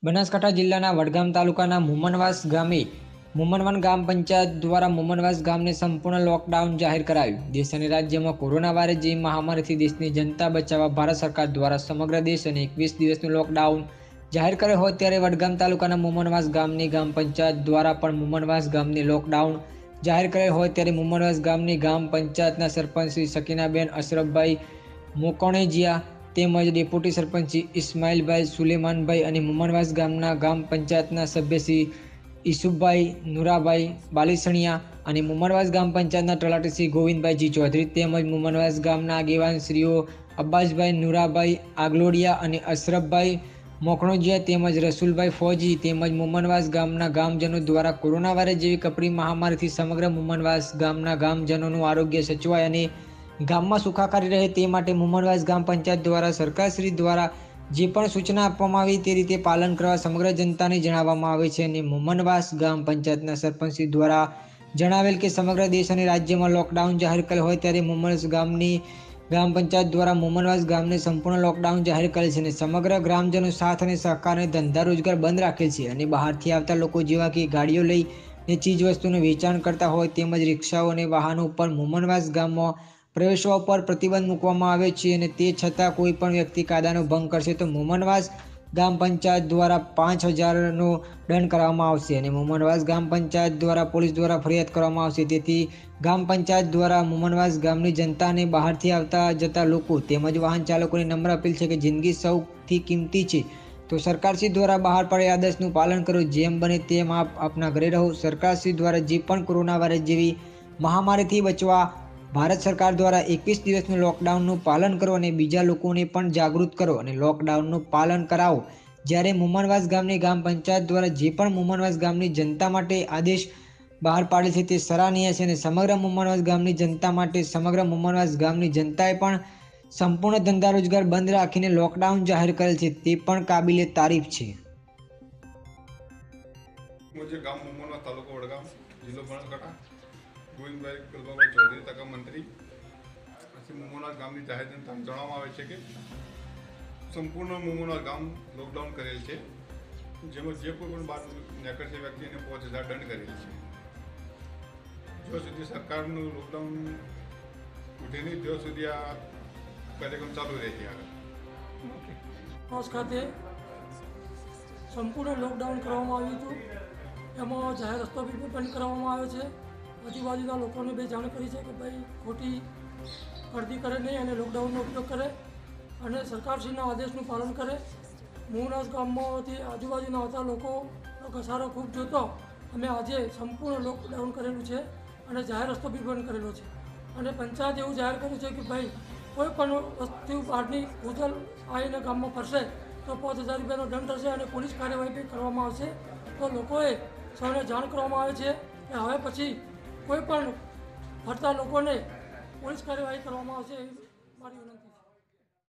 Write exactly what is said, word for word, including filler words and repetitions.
બનાસકાંઠા જિલ્લાના વડગામ તાલુકાના મુમનવાસ ગામે મુમનવન ગ્રામ પંચાયત દ્વારા મુમનવાસ ગામને સંપૂર્ણ લોકડાઉન જાહેર કરાયું। દેશ અને રાજ્યમાં કોરોના વાયરસ જેવી મહામારીથી દેશની જનતા બચાવવા ભારત સરકાર દ્વારા સમગ્ર દેશ અને એકવીસ દિવસનું લોકડાઉન જાહેર કર્યો હોય ત્યારે વડગામ તાલુકાના મુમનવાસ ગામની ગ્રામ પંચાયત દ્વારા પણ મુમનવાસ ગામને લોકડાઉન જાહેર કરેલ હોય ત્યારે મુમનવાસ ગામની ગ્રામ પંચાયતના સરપંચ શ્રી સકીનાબેન અશરફભાઈ મોકોણેજીયા તેમજ ડેપ્યુટી સરપંચ ઇસ્માઇલભાઈ સુલેમાનભાઈ અને મુમનવાસ ગામના ગ્રામ પંચાયતના સભ્ય શ્રી ઈસુફભાઈ નુરાભાઈ બાલીસણિયા અને મુમનવાસ ગ્રામ પંચાયતના તલાટી શ્રી ગોવિંદભાઈ જી ચૌધરી તેમજ મુમનવાસ ગામના આગેવાન શ્રીઓ અબ્બાસભાઈ નુરાભાઈ આગલોડિયા અને અશરફભાઈ મોકણોજીયા તેમજ રસુલભાઈ ફૌજી તેમજ મુમનવાસ ગામના ગામજનો દ્વારા કોરોના વાયરસ જેવી કપરી મહામારીથી સમગ્ર મુમનવાસ ગામના ગામજનોનું આરોગ્ય સચવાય અને ગામમાં સુખાકારી રહે તે માટે મુમનવાસ ગ્રામ પંચાયત દ્વારા સરકારશ્રી દ્વારા જે પણ સૂચના આપવામાં આવી તે રીતે પાલન કરવા સમગ્ર જનતાને જણાવવામાં આવે છે અને મુમનવાસ ગ્રામ પંચાયતના સરપંચશ્રી દ્વારા જણાવેલ કે સમગ્ર દેશ અને રાજ્યમાં લોકડાઉન જાહેર કરેલ હોય ત્યારે મુમનવાસ ગામની ગ્રામ પંચાયત દ્વારા મુમનવાસ ગામને સંપૂર્ણ લોકડાઉન જાહેર કરેલ છે અને સમગ્ર ગ્રામજનો સાથ અને સહકાર અને ધંધા રોજગાર બંધ રાખેલ છે અને બહારથી આવતા લોકો જેવા કે ગાડીઓ લઈ ને ચીજ વસ્તુનું વેચાણ કરતા હોય તેમજ રિક્ષાઓ અને વાહનો ઉપર મુમનવાસ ગામમાં પ્રવેશવા ઉપર પ્રતિબંધ મૂકવામાં આવે છે અને તે છતાં કોઈ પણ વ્યક્તિ કાયદાનો ભંગ કરશે તો મુમનવાસ ગ્રામ પંચાયત દ્વારા પાંચ હજારનો દંડ કરવામાં આવશે અને મુમનવાસ ગ્રામ પંચાયત દ્વારા પોલીસ દ્વારા ફરિયાદ કરવામાં આવશે। તેથી ગ્રામ પંચાયત દ્વારા મુમનવાસ ગામની જનતાને બહારથી આવતા જતા લોકો તેમજ વાહન ચાલકોને નમ્ર અપીલ છે કે જિંદગી સૌથી કિંમતી છે તો સરકારશ્રી દ્વારા બહાર પડે આદેશનું પાલન કરો, જેમ બને તેમ આપ આપના ઘરે રહો। સરકારશ્રી દ્વારા જે પણ કોરોના વાયરસ જેવી મહામારીથી બચવા ભારત સરકાર દ્વારા એકવીસ દિવસનું લોકડાઉનનું પાલન કરો અને બીજા લોકોને પણ જાગૃત કરો અને લોકડાઉનનું પાલન કરાવો। જ્યારે મુમનવાસ ગામની ગ્રામ પંચાયત દ્વારા જે પણ મુમનવાસ ગામની જનતા માટે આદેશ બહાર પાડે છે તે સરાહનીય છે અને સમગ્ર મુમનવાસ ગામની જનતા માટે સમગ્ર મુમનવાસ ગામની જનતાએ પણ સંપૂર્ણ ધંધા રોજગાર બંધ રાખીને લોકડાઉન જાહેર કરેલ છે તે પણ કાબિલે તારીફ છે। मुझे गांव मुमनवास तालुका वडगाम जिल्हा बनासकांठा ગોવિંદભાઈ કલબાભાઈ ચૌધરી તકા મંત્રી પછી મુમનવાસ ગામની જાહેર જનતાને જણાવવામાં આવે છે કે સંપૂર્ણ મુમનવાસ ગામ લોકડાઉન કરેલ છે, જેમાં જે કોઈ પણ બહાર નીકળશે વ્યક્તિને પાંચ હજાર દંડ કરેલ છે। જો સુધી સરકારનું લોકડાઉન ઉઠે નહીં ત્યાં સુધી આ કાર્યક્રમ ચાલુ રહેશે। આગળ ખાતે સંપૂર્ણ લોકડાઉન કરવામાં આવ્યું હતું, એમાં જાહેર રસ્તો બી બંધ કરવામાં આવ્યો છે। આજુબાજુના લોકોને બે જાણ કરી છે કે ભાઈ ખોટી ગળદી કરે નહીં અને લોકડાઉનનો ઉપયોગ કરે અને સરકારશ્રીના આદેશનું પાલન કરે। મુમનવાસ ગામમાંથી આજુબાજુના આવતા લોકોનો ઘસારો ખૂબ જોતો અમે આજે સંપૂર્ણ લોકડાઉન કરેલું છે અને જાહેર રસ્તો બી બંધ કરેલો છે અને પંચાયત એવું જાહેર કર્યું છે કે ભાઈ કોઈ પણ વસ્તુ બહારની ભૂજલ આવીને ગામમાં ફરશે તો પાંચ હજાર રૂપિયાનો દંડ થશે અને પોલીસ કાર્યવાહી બી કરવામાં આવશે। તો લોકોએ સૌને જાણ કરવામાં આવે છે કે હવે પછી કોઈ પણ ફરતા લોકોને પોલીસ કાર્યવાહી કરવામાં આવશે એવી મારી વિનંતી।